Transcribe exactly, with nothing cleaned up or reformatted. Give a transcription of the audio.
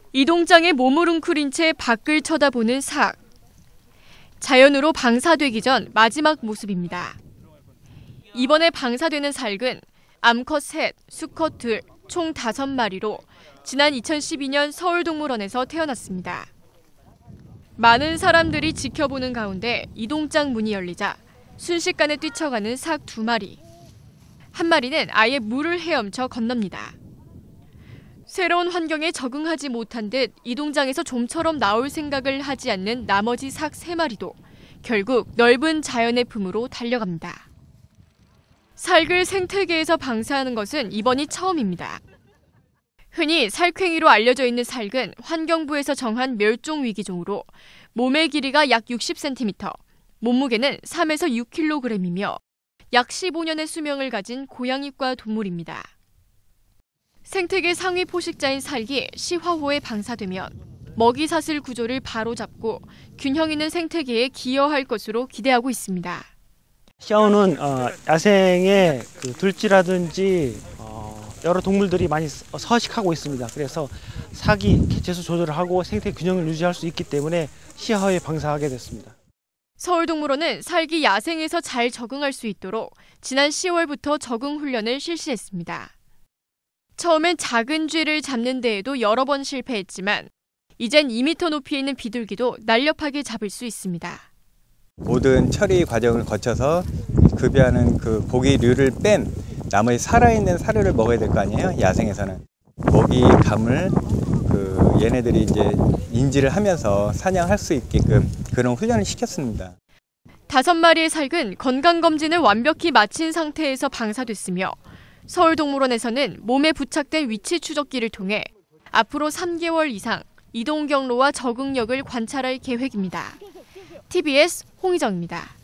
이동장에 몸을 웅크린 채 밖을 쳐다보는 삭. 자연으로 방사되기 전 마지막 모습입니다. 이번에 방사되는 살은 암컷 셋, 수컷 둘, 총 다섯 마리로 지난 이천십이 년 서울동물원에서 태어났습니다. 많은 사람들이 지켜보는 가운데 이동장 문이 열리자 순식간에 뛰쳐가는 삭 두 마리. 한 마리는 아예 물을 헤엄쳐 건넙니다. 새로운 환경에 적응하지 못한 듯 이동장에서 좀처럼 나올 생각을 하지 않는 나머지 삭 세 마리도 결국 넓은 자연의 품으로 달려갑니다. 살을 생태계에서 방사하는 것은 이번이 처음입니다. 흔히 살쾡이로 알려져 있는 살은 환경부에서 정한 멸종위기종으로 몸의 길이가 약 육십 센티미터, 몸무게는 삼에서 육 킬로그램이며 약 십오 년의 수명을 가진 고양이과 동물입니다. 생태계 상위 포식자인 살기 시화호에 방사되면 먹이사슬 구조를 바로잡고 균형 있는 생태계에 기여할 것으로 기대하고 있습니다. 시화호는 어, 야생의 그 들쥐라든지 어, 여러 동물들이 많이 서식하고 있습니다. 그래서 사기, 개체수 조절을 하고 생태 균형을 유지할 수 있기 때문에 시화호에 방사하게 됐습니다. 서울동물원은 살기 야생에서 잘 적응할 수 있도록 지난 시월부터 적응 훈련을 실시했습니다. 처음엔 작은 쥐를 잡는 데에도 여러 번 실패했지만 이젠 이 미터 높이에 있는 비둘기도 날렵하게 잡을 수 있습니다. 모든 처리 과정을 거쳐서 급여하는 그 고기류를 뺀 나머지 살아있는 사료를 먹어야 될 거 아니에요? 야생에서는. 먹이 감을 그 얘네들이 이제 인지를 하면서 사냥할 수 있게끔 그런 훈련을 시켰습니다. 다섯 마리의 살은 건강검진을 완벽히 마친 상태에서 방사됐으며 서울동물원에서는 몸에 부착된 위치 추적기를 통해 앞으로 삼 개월 이상 이동 경로와 적응력을 관찰할 계획입니다. 티비에스 홍희정입니다.